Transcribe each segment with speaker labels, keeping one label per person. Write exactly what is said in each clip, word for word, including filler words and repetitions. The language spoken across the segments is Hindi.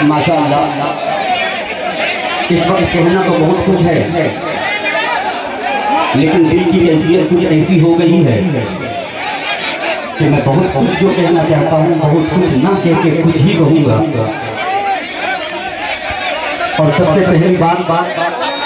Speaker 1: माशाअल्लाह इस वक्त कहना तो बहुत कुछ है, लेकिन दिल की कैफियत कुछ ऐसी हो गई है कि मैं बहुत कुछ जो कहना चाहता हूँ बहुत कुछ ना कह के कुछ ही कहूँगा। और सबसे पहली बात बात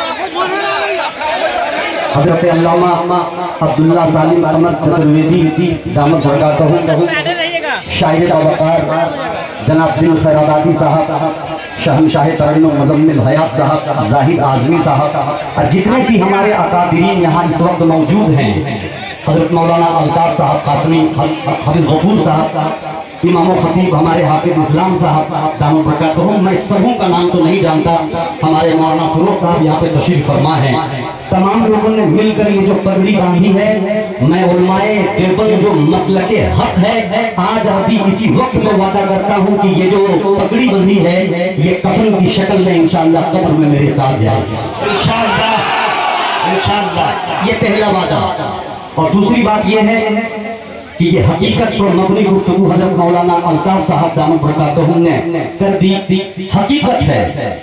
Speaker 1: हज़रत अल्लामा अब्दुल्ला सालिम अहमद चतुर्वेदी दामद बरकातहू शाहिद वक़ार जनाब दिल खैराबादी साहब, शहनशाह तरन्नुम मुज़म्मिल हयात साहब, जाहिद आज़मी साहब और जितने भी हमारे अकाबिरीन यहाँ इस वक्त मौजूद हैं, हज़रत मौलाना अल्ताफ़ साहब कासमी, हफ़ीज़ गफूर साहब, इमाम खतीब हमारे हाफिज़ इस्लाम साहब दामद बरकातहू, मैं सबों का नाम तो नहीं जानता, हमारे मौलाना फिरोज साहब यहाँ पे तशरीफ़ फरमा है। तमाम लोगों ने मिलकर ये जो पगड़ी बांधी है, मैं उलमाए देवबंद जो मसलके हक है, आज अभी इसी वक्त में वादा करता हूँ कि ये जो पगड़ी बंधी है ये कफन की शक्ल में इंशाअल्लाह कब्र में मेरे साथ जाएगी इंशाअल्लाह इंशाअल्लाह। ये पहला वादा। और दूसरी बात ये है कि ये हकीकत पर मबनी गुफ्तगू हज़रत मौलाना अल्ताफ़ साहब दामद बरकातहू ने कर दी, हकीकत है।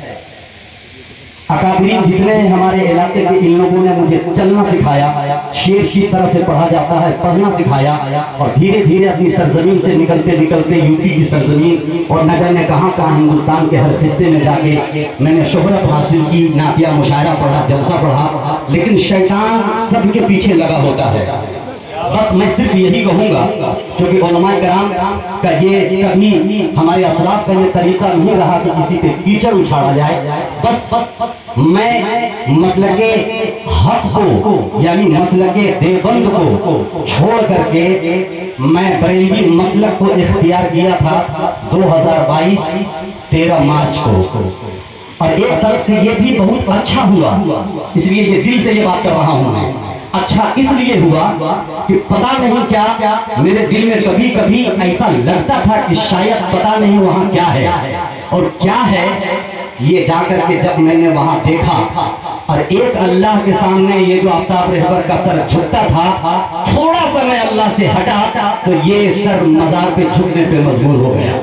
Speaker 1: अकाबरीन जितने हैं हमारे इलाके के, इन लोगों ने मुझे चलना सिखाया, शेर किस तरह से पढ़ा जाता है पढ़ना सिखाया, और धीरे धीरे अपनी सरजमीन से निकलते निकलते यूपी की सरजमीन और न जाने कहाँ कहाँ हिंदुस्तान के हर खित्ते में जाके मैंने शोहरत हासिल की, नातिया मुशायरा पढ़ा, जलसा पढ़ा, लेकिन शैतान सबके पीछे लगा होता है। बस मैं सिर्फ यही कहूँगा, क्योंकि उलमाए कराम का ये कभी हमारे असलाफ का ये तरीका नहीं रहा कि किसी पे कीचड़ उछाड़ा जाए। बस बस मैं मसलके हक को यानी मसलके देवबंद को छोड़ करके मैं बरेलवी मसलक को इख्तियार किया था दो हज़ार बाईस तेरह मार्च को, और एक तरफ से ये भी बहुत अच्छा हुआ, इसलिए ये दिल से ये बात कर रहा हूँ मैं। अच्छा इसलिए हुआ कि पता नहीं क्या मेरे दिल में कभी कभी ऐसा लगता था कि शायद पता नहीं वहाँ क्या है, और क्या है ये जाकर के जब मैंने वहाँ देखा, और एक अल्लाह के सामने ये जो आफ्ताब रहबर का सर झुकता था, थोड़ा सा मैं अल्लाह से हटा तो ये सर मजार पे झुकने पे मजबूर हो गया।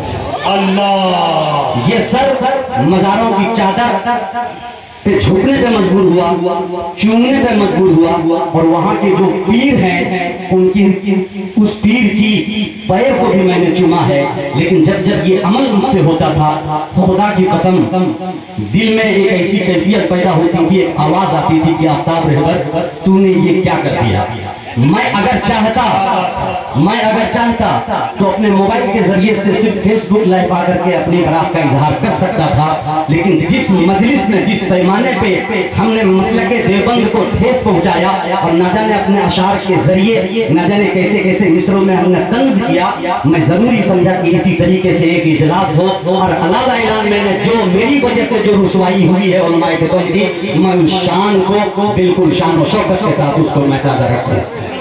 Speaker 1: अल्लाह, ये सर मजारों की चादर पे झुकने पे मजबूर हुआ, चूमने पे मजबूर हुआ, और वहाँ के जो पीर हैं उनकी उस पीर की पैर को भी मैंने चुमा है। लेकिन जब जब ये अमल मुझसे होता था, खुदा की कसम दिल में एक ऐसी कैफियत पैदा होती थी, एक आवाज आती थी कि आफ्ताब रहबर तूने ये क्या कर दिया। मैं अगर चाहता मैं अगर चाहता तो अपने मोबाइल के जरिए से सिर्फ फेसबुक लाइव आकर के अपने इराक का इजहार कर सकता था, लेकिन जिस मजलिस में जिस पैमाने पे हमने मसलके देवबंद को ठेस पहुंचाया, और न जाने अपने अशार के जरिए न जाने कैसे कैसे मिसरों में हमने तंज किया, मैं जरूरी समझा कि इसी तरीके से एक इजलास हो, और अलावा ऐलान मैंने जो मेरी वजह से जो रुसवाई हुई है उलमाए देवबंद की, मैं उस शान को बिल्कुल शान और शौकत के साथ उसको मैं ताज़ा रखूं।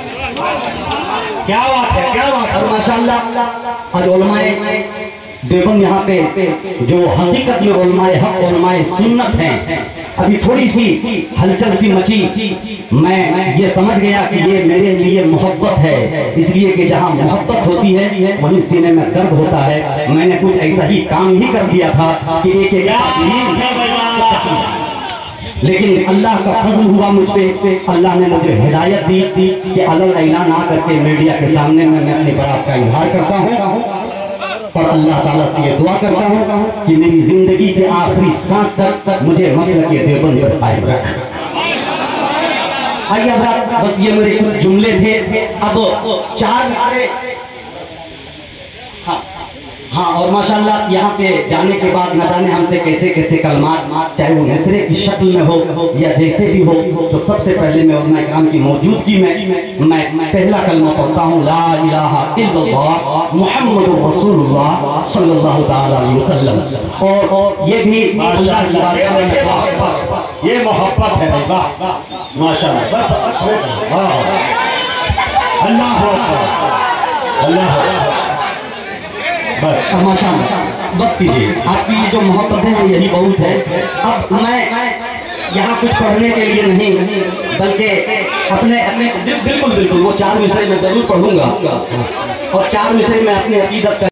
Speaker 1: क्या बात है, क्या बात है। माशाअल्लाह आज उलमाए देवबंद यहाँ पे जो हकीकत में उलमाए हक उलमाए सुन्नत हैं, अभी थोड़ी सी हलचल सी मची, मैं ये समझ गया कि ये मेरे लिए मोहब्बत है, इसलिए कि जहाँ मोहब्बत होती है वहीं सीने में दर्द होता है। मैंने कुछ ऐसा ही काम ही कर दिया था कि एक एक लेकिन अल्लाह का फजल हुआ मुझ पे, अल्लाह ने मुझे हिदायत दी कि अलग ऐलान आकर के मीडिया के सामने में मैं अपने बात का इजहार करता हूँ, और अल्लाह ताला से ये दुआ करता हूँ कि मेरी जिंदगी के आखिरी सांस तक मुझे मसलके देवबंद पर कायम रख। आइए हज़रात, बस ये मेरे कुछ जुमले थे। अब चार हाँ हाँ और माशाल्लाह यहाँ से जाने के बाद न जाने हमसे कैसे कैसे कलमात, चाहे वो मिसरे की शक्ल में हो या जैसे भी हो, तो सबसे पहले मैं उलमा इकराम की मौजूदगी में मैं पहला कलमा पढ़ता हूँ, ला इलाहा इल्लल्लाह मुहम्मदुर रसूलुल्लाह सल्लल्लाहु तआला अलैहि वसल्लम। और और ये भी अल्लाह की बारगाह में ये मोहब्बत है भाई, वाह माशाल्लाह, अल्लाह अल्लाह बस माशाअल्लाह, बस कीजिए, आपकी ये जो मोहब्बत है यही बहुत है। अब मैं यहाँ कुछ पढ़ने के लिए नहीं, बल्कि अपने अपने बिल्कुल बिल्कुल वो चार विषय में जरूर पढ़ूंगा, और चार विषय में अपने अकीदत